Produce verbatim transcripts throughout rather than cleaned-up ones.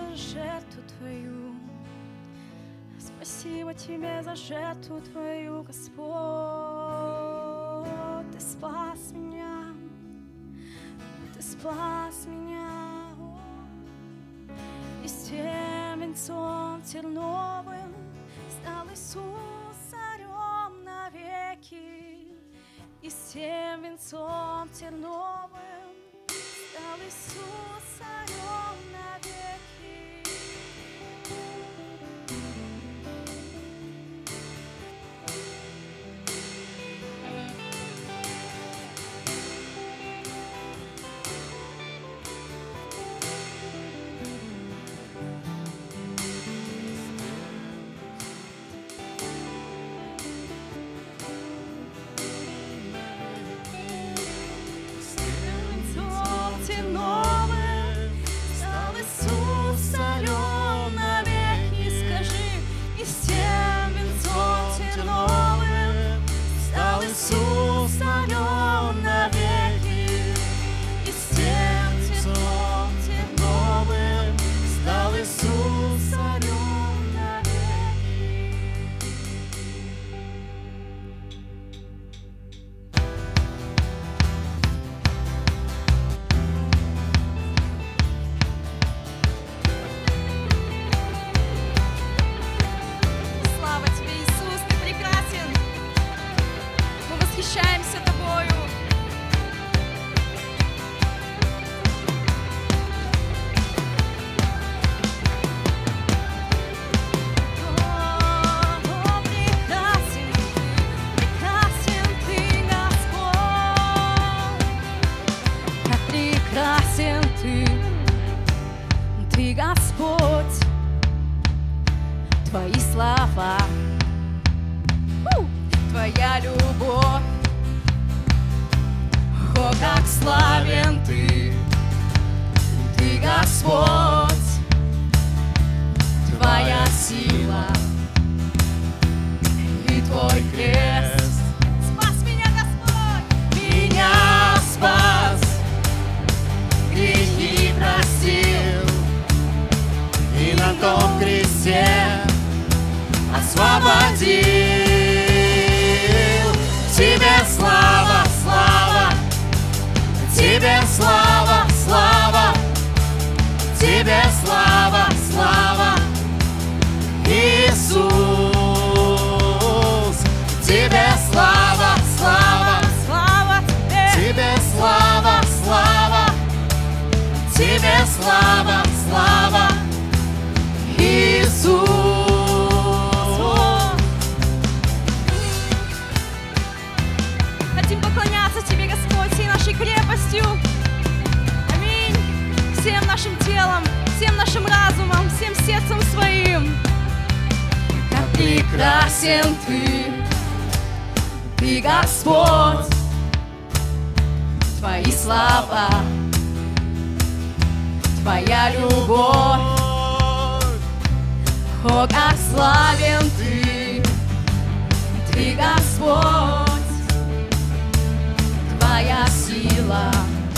за жертву Твою. Спасибо Тебе за жертву Твою, Господь. Ты спас меня, Ты спас меня. И с тем венцом терновым стал Иисус царем навеки. И с тем венцом терновым стал Иисус царем навеки. Прекрасен Ты, Ты Господь, Твои слова, Твоя любовь, о, как славен Ты, Ты Господь, Твоя сила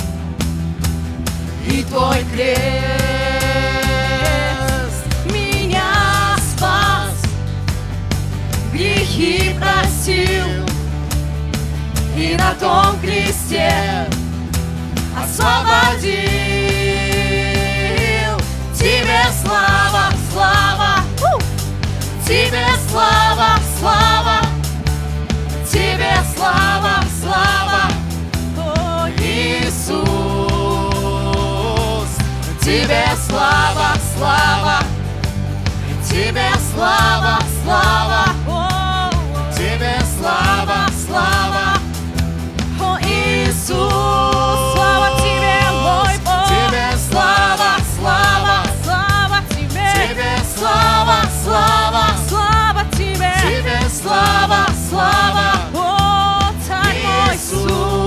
и Твой крест меня спас, грехи простил и на том кресте освободил. Тебе слава, слава, Тебе слава, слава, Тебе слава, слава, о, Иисус. Тебе слава, слава, Тебе слава, слава, Тебе слава, слава, о, Иисус. Слава Тебе, мой Бог. Тебе слава, слава, слава Тебе. Тебе слава, слава, слава Тебе. Тебе слава, слава, о, Царь мой Иисус.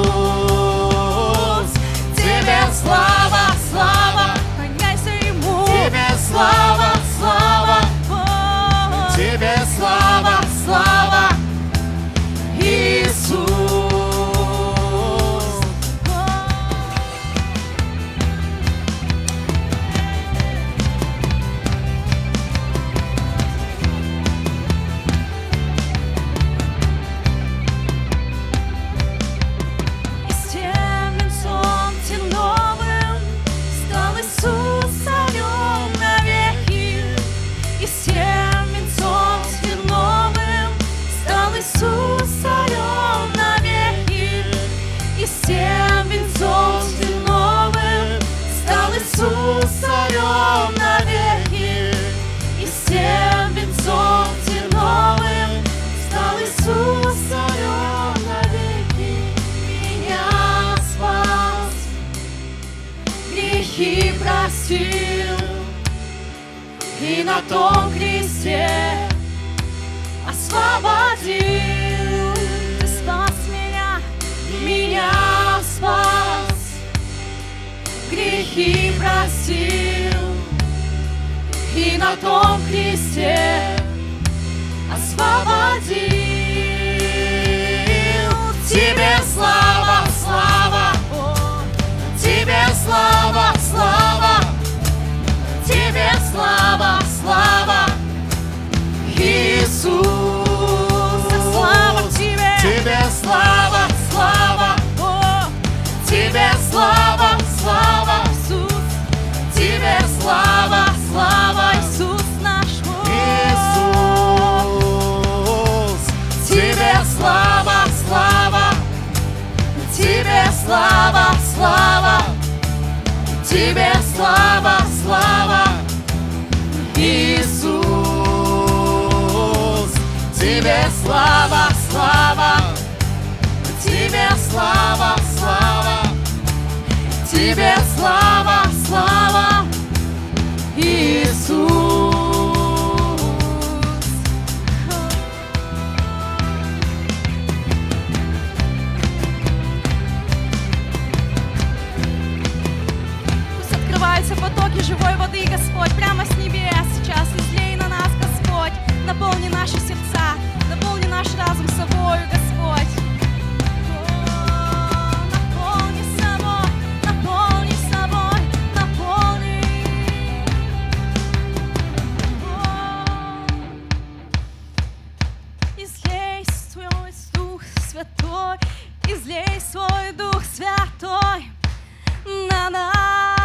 Тебе слава, слава, поклоняйся Ему. Тебе слава, слава, Тебе грехи простил, и на том кресте освободил. Ты спас меня, меня спас, грехи простил, и на том кресте освободил. Тебе слава, слава, Тебе слава, слава, Тебе слава, слава, Иисус. Слава Тебе, Тебе слава, слава, Тебе слава, слава, Иисус. Тебе слава, слава, Иисус наш Иисус. Тебе слава, слава, Тебе слава, слава, Тебе слава, слава, Иисус. Тебе слава, слава, Тебе слава, слава, Тебе слава, слава, Иисус. Открываются потоки живой воды, Господь, прямо с небес сейчас излей на нас, Господь. Наполни наши сердца, наполни наш разум собою, Господь. О, наполни собой, наполни собой, наполни. О, излей свой Дух Святой, излей свой Дух Святой на нас.